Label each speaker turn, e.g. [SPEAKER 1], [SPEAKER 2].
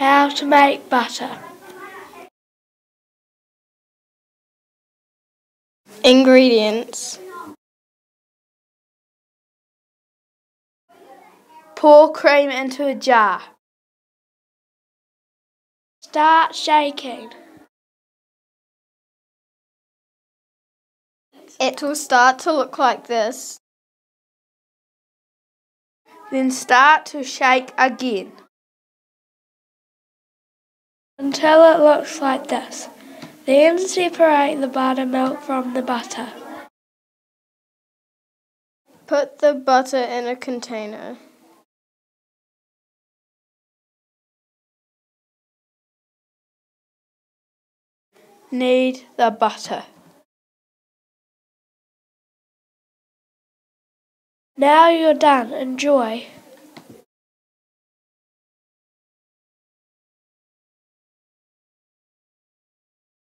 [SPEAKER 1] How to make butter.
[SPEAKER 2] Ingredients: pour cream into a jar.
[SPEAKER 1] Start shaking.
[SPEAKER 2] It will start to look like this. Then start to shake again
[SPEAKER 1] Until it looks like this. Then separate the buttermilk from the butter.
[SPEAKER 2] Put the butter in a container. Knead the butter.
[SPEAKER 1] Now you're done. Enjoy.